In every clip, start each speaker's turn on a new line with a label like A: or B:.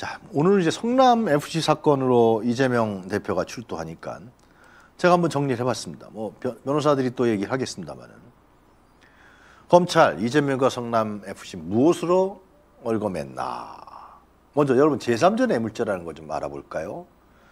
A: 자, 오늘 이제 성남 FC 사건으로 이재명 대표가 출두하니까 제가 한번 정리를 해봤습니다. 뭐 변호사들이 또 얘기를 하겠습니다만은 검찰 이재명과 성남 FC 무엇으로 얽어맸나? 먼저 여러분 제3자 뇌물죄라는 걸 좀 알아볼까요?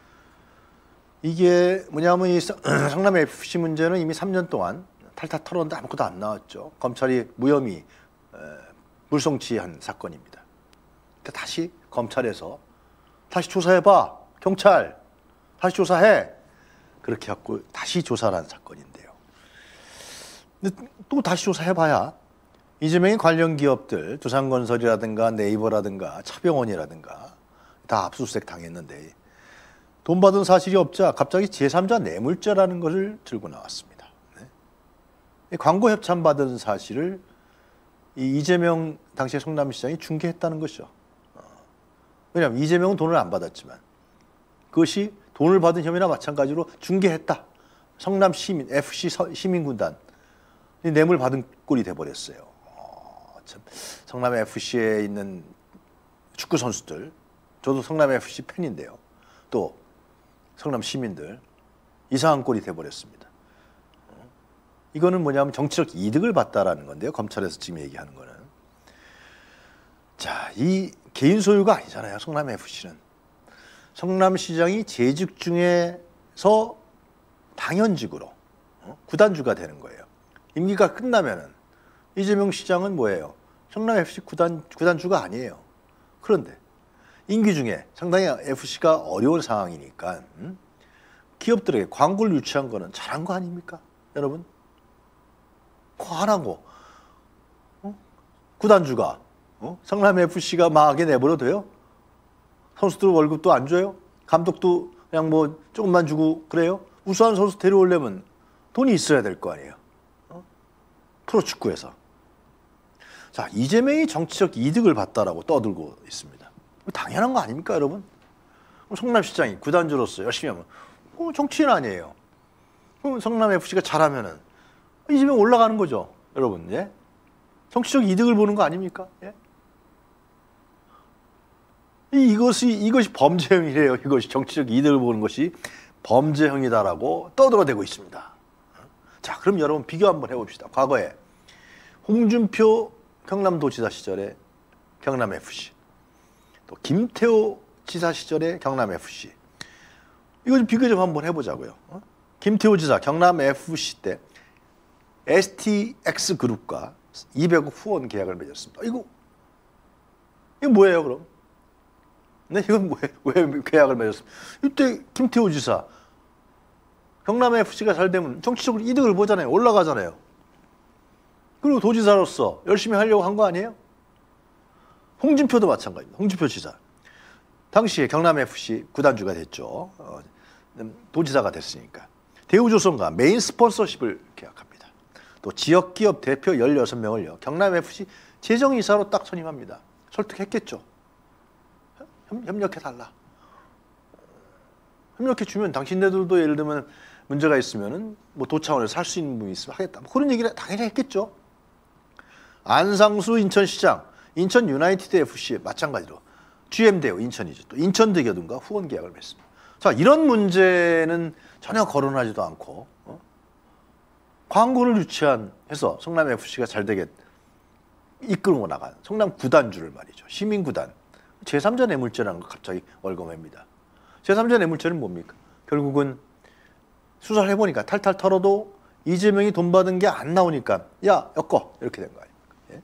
A: 이게 뭐냐면 이 성남 FC 문제는 이미 3년 동안 탈탈 털었는데 아무것도 안 나왔죠. 검찰이 무혐의 불송치한 사건입니다. 그러니까 다시 검찰에서 다시 조사해봐. 경찰 다시 조사해. 그렇게 갖고 다시 조사를 한 사건인데요. 근데 또 다시 조사해봐야 이재명의 관련 기업들 두산건설이라든가 네이버라든가 차병원이라든가 다 압수수색 당했는데 돈 받은 사실이 없자 갑자기 제3자 뇌물죄라는 것을 들고 나왔습니다. 네. 광고 협찬 받은 사실을 이재명 당시에 성남시장이 중개했다는 것이죠. 왜냐하면 이재명은 돈을 안 받았지만 그것이 돈을 받은 혐의나 마찬가지로 중개했다. 성남 시민, FC 시민군단 뇌물 받은 꼴이 돼버렸어요. 참, 성남 FC에 있는 축구 선수들, 저도 성남 FC 팬인데요. 또 성남 시민들 이상한 꼴이 돼버렸습니다. 이거는 뭐냐면 정치적 이득을 봤다라는 건데요. 검찰에서 지금 얘기하는 거는. 자, 이 개인 소유가 아니잖아요. 성남 FC는. 성남시장이 재직 중에서 당연직으로 구단주가 되는 거예요. 임기가 끝나면은 이재명 시장은 뭐예요? 성남 FC 구단주가 아니에요. 그런데 임기 중에 상당히 FC가 어려운 상황이니까 기업들에게 광고를 유치한 거는 잘한 거 아닙니까? 여러분? 그거 안 하고 구단주가 성남 FC가 망하게 내버려둬요? 선수들 월급도 안 줘요? 감독도 그냥 뭐 조금만 주고 그래요? 우수한 선수 데려오려면 돈이 있어야 될 거 아니에요? 프로축구에서. 자, 이재명이 정치적 이득을 봤다라고 떠들고 있습니다. 당연한 거 아닙니까, 여러분? 성남시장이 구단주로서 열심히 하면 정치인 아니에요. 그럼 성남FC가 잘하면은 이재명 올라가는 거죠, 여러분. 예? 정치적 이득을 보는 거 아닙니까? 예? 이것이 범죄형이래요. 이것이 정치적 이득을 보는 것이 범죄형이다라고 떠들어대고 있습니다. 자, 그럼 여러분 비교 한번 해봅시다. 과거에 홍준표 경남도지사 시절에 경남FC, 또 김태호 지사 시절에 경남FC. 이거 좀 비교 좀 한번 해보자고요. 김태호 지사 경남FC 때 STX그룹과 200억 후원 계약을 맺었습니다. 이거 뭐예요, 그럼? 네, 이건 왜 계약을 맺었습니까? 이때 김태호 지사 경남FC가 잘 되면 정치적으로 이득을 보잖아요. 올라가잖아요. 그리고 도지사로서 열심히 하려고 한 거 아니에요? 홍준표도 마찬가지입니다. 홍준표 지사. 당시에 경남FC 구단주가 됐죠. 도지사가 됐으니까. 대우조선과 메인 스폰서십을 계약합니다. 또 지역기업 대표 16명을요. 경남FC 재정이사로 딱 선임합니다. 설득했겠죠. 협력해달라. 협력해주면 당신네들도 예를 들면 문제가 있으면은 뭐 도차원에서 할 수 있는 분이 있으면 하겠다. 뭐 그런 얘기를 당연히 했겠죠. 안상수 인천시장, 인천 유나이티드 FC 마찬가지로 GM대우 인천이죠. 또 인천대교등과 후원 계약을 맺습니다. 자, 이런 문제는 전혀 거론하지도 않고 광고를 유치해서 성남FC가 잘 되게 이끌고 나간 성남 구단주를 말이죠. 시민구단. 제3자 뇌물죄라는 걸 갑자기 얽어맵니다. 제3자 뇌물죄는 뭡니까? 결국은 수사를 해보니까 탈탈 털어도 이재명이 돈 받은 게 안 나오니까 야, 엮어. 이렇게 된 거 아닙니까? 예?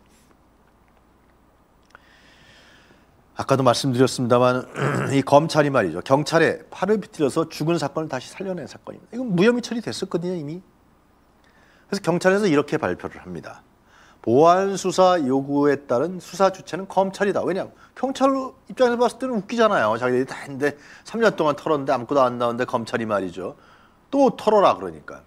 A: 아까도 말씀드렸습니다만 이 검찰이 말이죠. 경찰에 팔을 비틀어서 죽은 사건을 다시 살려낸 사건입니다. 이건 무혐의 처리됐었거든요, 이미. 그래서 경찰에서 이렇게 발표를 합니다. 보안 수사 요구에 따른 수사 주체는 검찰이다. 왜냐하면 경찰 입장에서 봤을 때는 웃기잖아요. 자기들이 다 했는데 3년 동안 털었는데 아무것도 안 나오는데 검찰이 말이죠. 또 털어라 그러니까.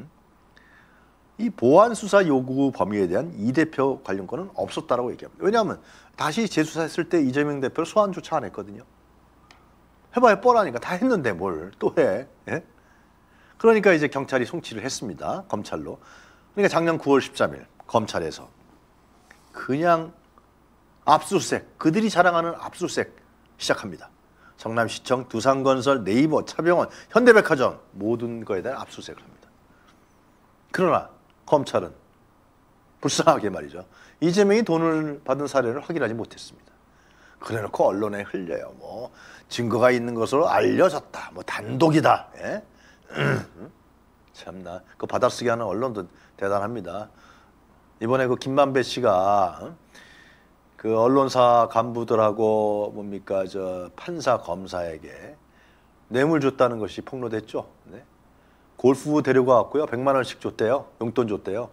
A: 이 보안 수사 요구 범위에 대한 이 대표 관련권은 없었다라고 얘기합니다. 왜냐하면 다시 재수사했을 때 이재명 대표를 소환조차 안 했거든요. 해봐야 뻔하니까 다 했는데 뭘 또 해. 예? 그러니까 이제 경찰이 송치를 했습니다. 검찰로. 그러니까 작년 9월 13일 검찰에서 그냥 압수수색, 그들이 자랑하는 압수수색 시작합니다. 성남시청, 두산건설, 네이버, 차병원, 현대백화점 모든 거에 대한 압수수색을 합니다. 그러나 검찰은 불쌍하게 말이죠. 이재명이 돈을 받은 사례를 확인하지 못했습니다. 그래놓고 언론에 흘려요. 뭐 증거가 있는 것으로 알려졌다. 뭐 단독이다. 예? 참나 그 받아쓰기 하는 언론도 대단합니다. 이번에 그 김만배 씨가 그 언론사 간부들하고 뭡니까 저 판사 검사에게 뇌물 줬다는 것이 폭로됐죠. 네? 골프 데리고 왔고요. 100만 원씩 줬대요. 용돈 줬대요.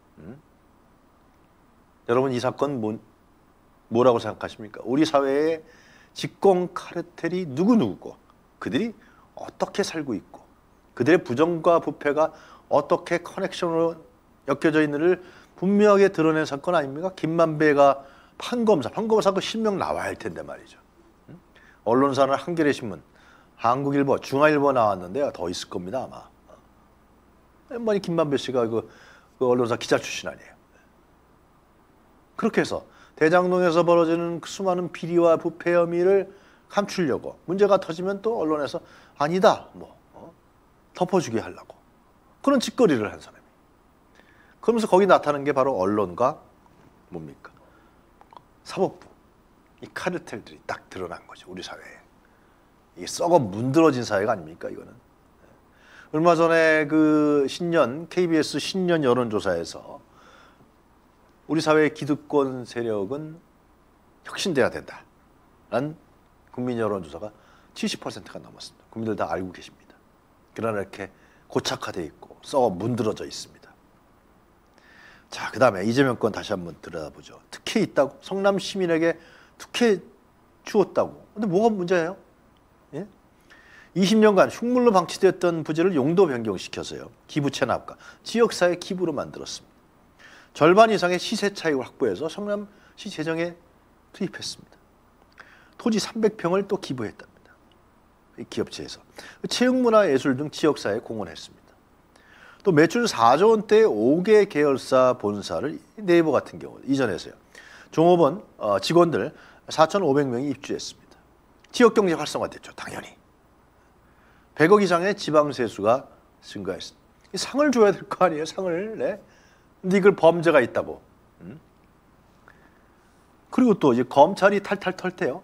A: 여러분 이 사건 뭐라고 생각하십니까? 우리 사회의 직공 카르텔이 누구누구고 그들이 어떻게 살고 있고 그들의 부정과 부패가 어떻게 커넥션으로 엮여져 있는지를 분명하게 드러낸 사건 아닙니까? 김만배가 판검사 그 실명 나와야 할 텐데 말이죠. 언론사는 한겨레신문, 한국일보, 중앙일보 나왔는데요. 더 있을 겁니다 아마. 많이 김만배 씨가 그 언론사 기자 출신 아니에요. 그렇게 해서 대장동에서 벌어지는 수많은 비리와 부패 혐의를 감추려고 문제가 터지면 또 언론에서 아니다 덮어주게 하려고 그런 짓거리를 한 사람이. 그러면서 거기 나타나는 게 바로 언론과 뭡니까 사법부 이 카르텔들이 딱 드러난 거죠. 우리 사회에. 이게 썩어 문드러진 사회가 아닙니까 이거는. 얼마 전에 그 KBS 신년 여론조사에서 우리 사회의 기득권 세력은 혁신돼야 된다라는 국민 여론조사가 70%가 넘었습니다. 국민들 다 알고 계십니다. 그러나 이렇게 고착화되어 있고 썩어 문드러져 있습니다. 자, 그 다음에 이재명 건 다시 한번 들여다보죠. 특혜 있다고? 성남 시민에게 특혜 주었다고. 근데 뭐가 문제예요? 예? 20년간 흉물로 방치되었던 부지를 용도 변경시켜서요. 기부 체납과 지역사회 기부로 만들었습니다. 절반 이상의 시세 차익을 확보해서 성남시 재정에 투입했습니다. 토지 300평을 또 기부했답니다. 기업체에서. 체육문화예술 등 지역사회에 공헌했습니다. 또 매출 4조 원대의 5개 계열사 본사를 네이버 같은 경우 이전해서요. 종업원 직원들 4,500명이 입주했습니다. 지역경제 활성화됐죠. 당연히. 100억 이상의 지방세수가 증가했습니다. 상을 줘야 될 거 아니에요. 상을. 네. 근데 이걸 범죄가 있다고. 그리고 또 이제 검찰이 탈탈 털 때요.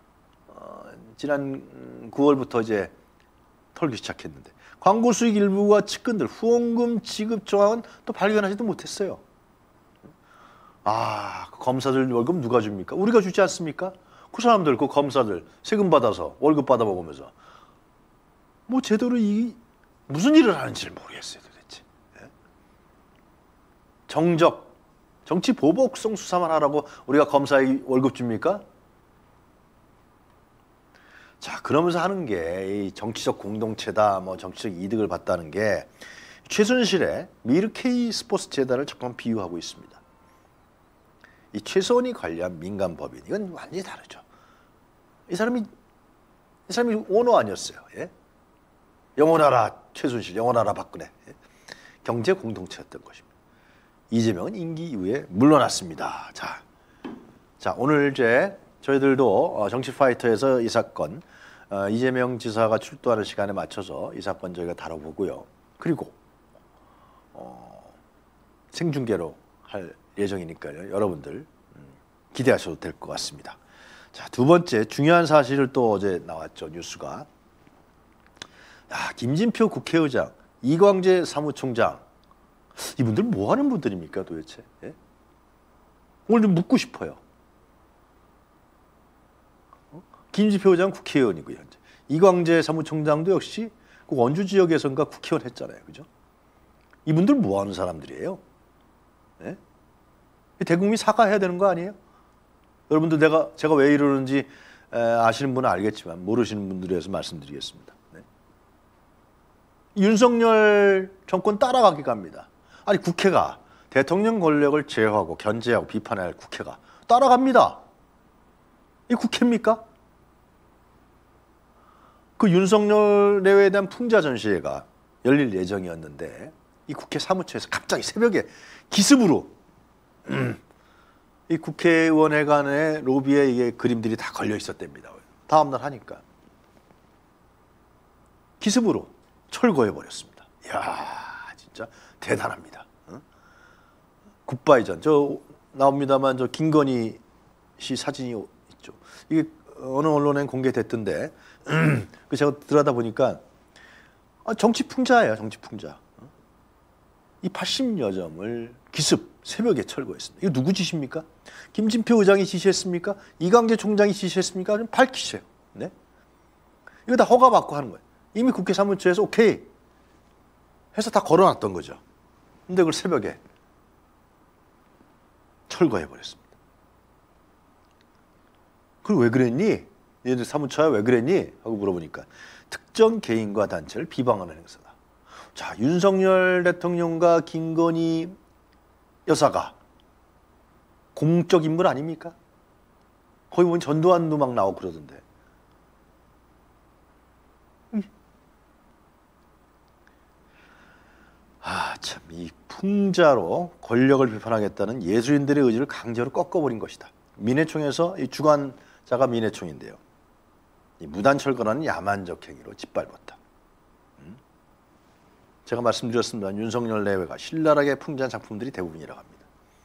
A: 지난 9월부터 이제 털기 시작했는데 광고 수익 일부와 측근들 후원금 지급 정황은 또 발견하지도 못했어요. 아, 검사들 월급 누가 줍니까? 우리가 주지 않습니까? 그 사람들, 그 검사들 세금 받아서 월급 받아 먹으면서 뭐 제대로 무슨 일을 하는지를 모르겠어요, 도대체. 정치 보복성 수사만 하라고 우리가 검사에 월급 줍니까? 자, 그러면서 하는 게 이 정치적 공동체다, 뭐 정치적 이득을 봤다는 게 최순실의 미르K 스포츠 재단을 잠깐 비유하고 있습니다. 이 최소원이 관리한 민간 법인 이건 완전히 다르죠. 이 사람이 오너 아니었어요. 예? 영원하라 최순실, 영원하라 박근혜. 예? 경제 공동체였던 것입니다. 이재명은 임기 이후에 물러났습니다. 자 오늘 저희들도 정치 파이터에서 이 사건 이재명 지사가 출두하는 시간에 맞춰서 이 사건 저희가 다뤄보고요. 그리고 생중계로 할 예정이니까요. 여러분들 기대하셔도 될 것 같습니다. 자, 두 번째 중요한 사실을 또 어제 나왔죠. 뉴스가. 김진표 국회의장, 이광재 사무총장 이분들 뭐 하는 분들입니까 도대체? 예? 오늘 좀 묻고 싶어요. 김진표 의장 국회의원이고요. 현재. 이광재 사무총장도 역시 그 원주 지역에선가 국회의원 했잖아요. 그죠? 이분들 뭐 하는 사람들이에요? 예? 대국민 사과해야 되는 거 아니에요? 여러분들 제가 왜 이러는지 아시는 분은 알겠지만 모르시는 분들에 대해서 말씀드리겠습니다. 네. 윤석열 정권 따라가기 갑니다. 아니 국회가 대통령 권력을 제어하고 견제하고 비판해야 할 국회가 따라갑니다. 이 국회입니까? 그 윤석열 내외에 대한 풍자 전시회가 열릴 예정이었는데 이 국회 사무처에서 갑자기 새벽에 기습으로 이 국회의원회관의 로비에 이게 그림들이 다 걸려 있었답니다. 다음날 하니까 기습으로 철거해버렸습니다. 이야, 진짜 대단합니다. 굿바이 전, 저 나옵니다만 저 김건희 씨 사진이 있죠. 이게 어느 언론에 공개됐던데 그 제가 들여다 보니까 정치 풍자예요, 정치 풍자. 이 80여점을 기습 새벽에 철거했습니다. 이거 누구 지시입니까? 김진표 의장이 지시했습니까? 이광재 총장이 지시했습니까? 좀 밝히세요. 네? 이거 다 허가받고 하는 거예요. 이미 국회 사무처에서 오케이 해서 다 걸어놨던 거죠. 근데 그걸 새벽에 철거해버렸습니다. 그리고 왜 그랬니? 얘들 사무처야 왜 그랬니? 하고 물어보니까 특정 개인과 단체를 비방하는 행사다. 자, 윤석열 대통령과 김건희 여사가 공적 인물 아닙니까? 거기 보면 전두환도 막 나오고 그러던데. 참, 이 풍자로 권력을 비판하겠다는 예술인들의 의지를 강제로 꺾어버린 것이다. 민해총에서 이 주관자가 민해총인데요. 이 무단 철거라는 야만적 행위로 짓밟았다. 제가 말씀드렸습니다. 윤석열 내외가 신랄하게 풍자한 작품들이 대부분이라고 합니다.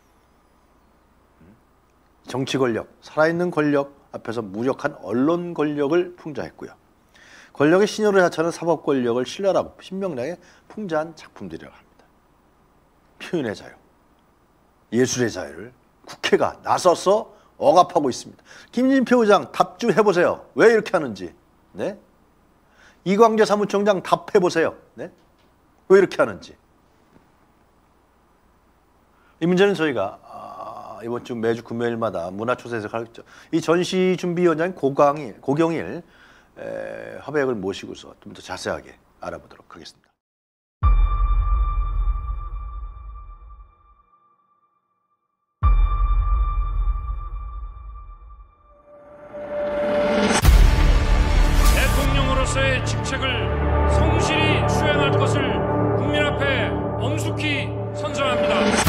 A: 정치 권력, 살아있는 권력 앞에서 무력한 언론 권력을 풍자했고요. 권력의 신효를 자처하는 사법 권력을 신랄하고 신명나게 풍자한 작품들이라고 합니다. 표현의 자유, 예술의 자유를 국회가 나서서 억압하고 있습니다. 김진표 의장 답주해보세요. 왜 이렇게 하는지. 네? 이광재 사무총장 답해보세요. 네? 왜 이렇게 하는지. 이 문제는 저희가 이번 주 매주 금요일마다 문화초대에서 가르쳤죠. 이 전시준비위원장인 고경일 화백을 모시고서 좀 더 자세하게 알아보도록 하겠습니다.
B: 대통령으로서의 직책을 성실히 수행할 것을 국민 앞에 엄숙히 선서합니다.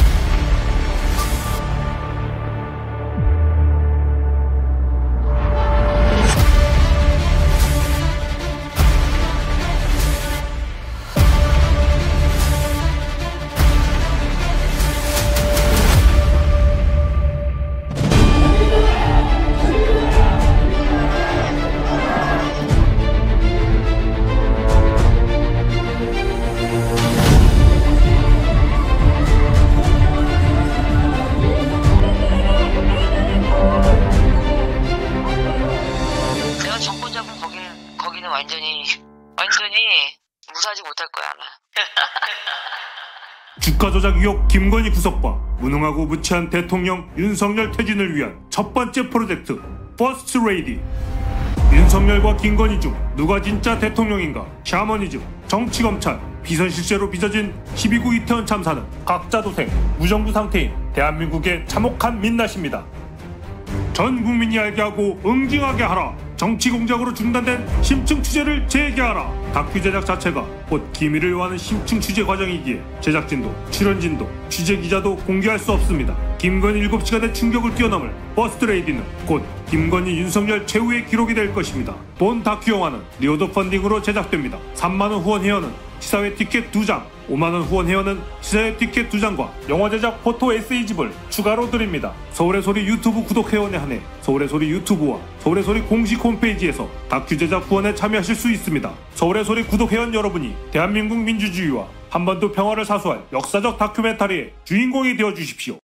C: 거기는 완전히 무사하지 못할 거야 아마.
B: 주가 조작 의혹 김건희 구속과 무능하고 무치한 대통령 윤석열 퇴진을 위한 첫 번째 프로젝트 퍼스트 레이디. 윤석열과 김건희 중 누가 진짜 대통령인가? 샤머니즘, 정치검찰, 비선실세로 빚어진 12구 이태원 참사는 각자 도생, 무정부 상태인 대한민국의 참혹한 민낯입니다. 전 국민이 알게 하고 응징하게 하라. 정치 공작으로 중단된 심층 취재를 재개하라. 다큐 제작 자체가 곧 기밀을 요하는 심층 취재 과정이기에 제작진도 출연진도 취재 기자도 공개할 수 없습니다. 김건희 7시간의 충격을 뛰어넘을 퍼스트 레이디는 곧 김건희 윤석열 최후의 기록이 될 것입니다. 본 다큐 영화는 리오더 펀딩으로 제작됩니다. 3만원 후원 회원은 시사회 티켓 2장, 5만원 후원 회원은 시사회 티켓 2장과 영화 제작 포토 에세이집을 추가로 드립니다. 서울의 소리 유튜브 구독 회원에 한해 서울의 소리 유튜브와 서울의 소리 공식 홈페이지에서 다큐 제작 후원에 참여하실 수 있습니다. 서울의 소리 구독 회원 여러분이 대한민국 민주주의와 한반도 평화를 사수할 역사적 다큐멘터리의 주인공이 되어주십시오.